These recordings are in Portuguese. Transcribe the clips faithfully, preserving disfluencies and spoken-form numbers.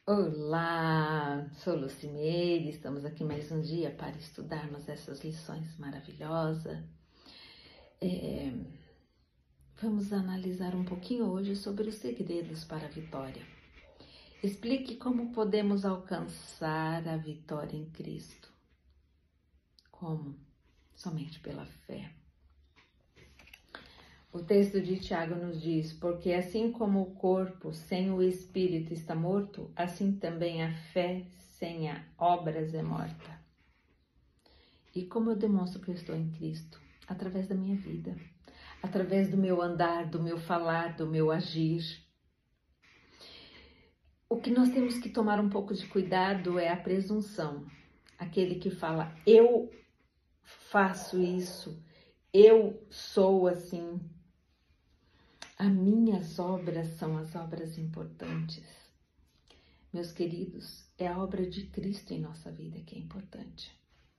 Olá, sou Lucimeire, estamos aqui mais um dia para estudarmos essas lições maravilhosas. É, vamos analisar um pouquinho hoje sobre os segredos para a vitória. Explique como podemos alcançar a vitória em Cristo. Como? Somente pela fé. O texto de Tiago nos diz, porque assim como o corpo sem o espírito está morto, assim também a fé sem a obras é morta. E como eu demonstro que eu estou em Cristo? Através da minha vida, através do meu andar, do meu falar, do meu agir. O que nós temos que tomar um pouco de cuidado é a presunção. Aquele que fala, eu faço isso, eu sou assim. As minhas obras são as obras importantes. Meus queridos, é a obra de Cristo em nossa vida que é importante.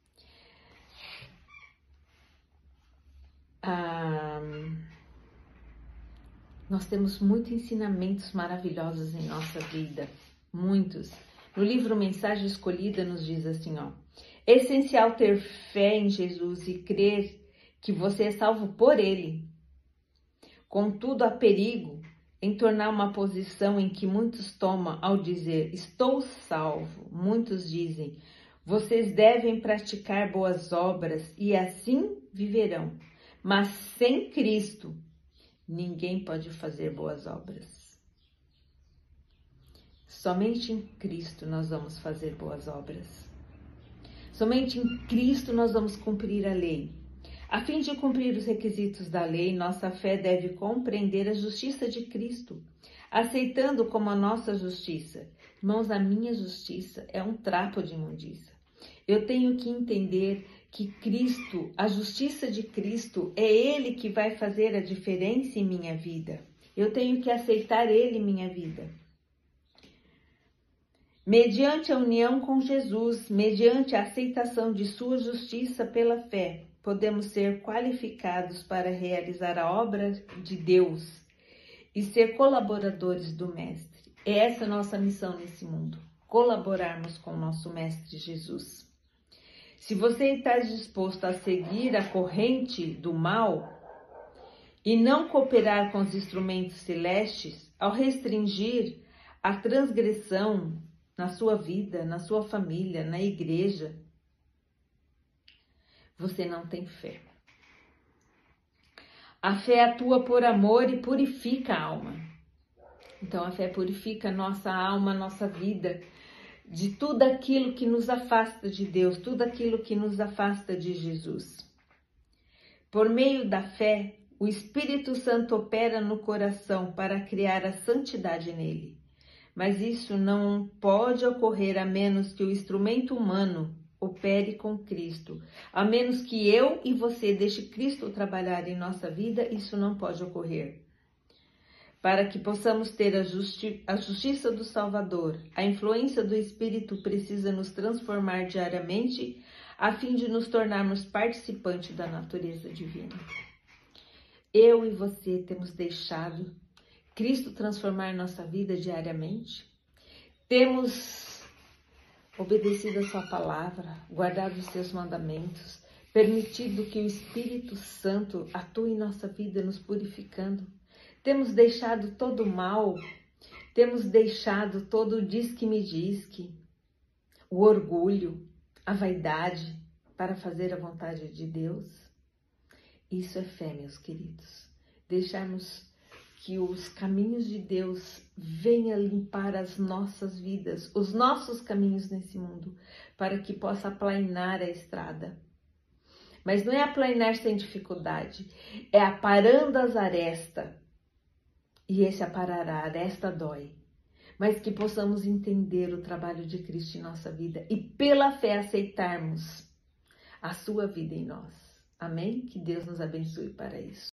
Ah, nós temos muitos ensinamentos maravilhosos em nossa vida, muitos. No livro Mensagem Escolhida nos diz assim, ó, é essencial ter fé em Jesus e crer que você é salvo por Ele. Contudo, há perigo em tornar uma posição em que muitos tomam ao dizer, estou salvo. Muitos dizem, vocês devem praticar boas obras e assim viverão. Mas sem Cristo, ninguém pode fazer boas obras. Somente em Cristo nós vamos fazer boas obras. Somente em Cristo nós vamos cumprir a lei. A fim de cumprir os requisitos da lei, nossa fé deve compreender a justiça de Cristo, aceitando como a nossa justiça. Irmãos, a minha justiça é um trapo de imundícia. Eu tenho que entender que Cristo, a justiça de Cristo, é Ele que vai fazer a diferença em minha vida. Eu tenho que aceitar Ele em minha vida. Mediante a união com Jesus, mediante a aceitação de sua justiça pela fé, podemos ser qualificados para realizar a obra de Deus e ser colaboradores do Mestre. É essa a nossa missão nesse mundo, colaborarmos com o nosso Mestre Jesus. Se você está disposto a seguir a corrente do mal e não cooperar com os instrumentos celestes, ao restringir a transgressão na sua vida, na sua família, na igreja, você não tem fé. A fé atua por amor e purifica a alma. Então a fé purifica a nossa alma, a nossa vida, de tudo aquilo que nos afasta de Deus, tudo aquilo que nos afasta de Jesus. Por meio da fé, o Espírito Santo opera no coração para criar a santidade nele. Mas isso não pode ocorrer a menos que o instrumento humano opere com Cristo. A menos que eu e você deixe Cristo trabalhar em nossa vida, isso não pode ocorrer. Para que possamos ter a, justi- a justiça do Salvador, a influência do Espírito precisa nos transformar diariamente, a fim de nos tornarmos participantes da natureza divina. Eu e você temos deixado Cristo transformar nossa vida diariamente? Temos obedecido a sua palavra, guardado os seus mandamentos, permitido que o Espírito Santo atue em nossa vida, nos purificando. Temos deixado todo o mal, temos deixado todo o diz-que-me-diz-que, o orgulho, a vaidade, para fazer a vontade de Deus. Isso é fé, meus queridos. Deixarmos que os caminhos de Deus venham limpar as nossas vidas, os nossos caminhos nesse mundo, para que possa aplainar a estrada. Mas não é aplainar sem dificuldade, é aparando as arestas. E esse aparar a aresta dói. Mas que possamos entender o trabalho de Cristo em nossa vida e pela fé aceitarmos a sua vida em nós. Amém? Que Deus nos abençoe para isso.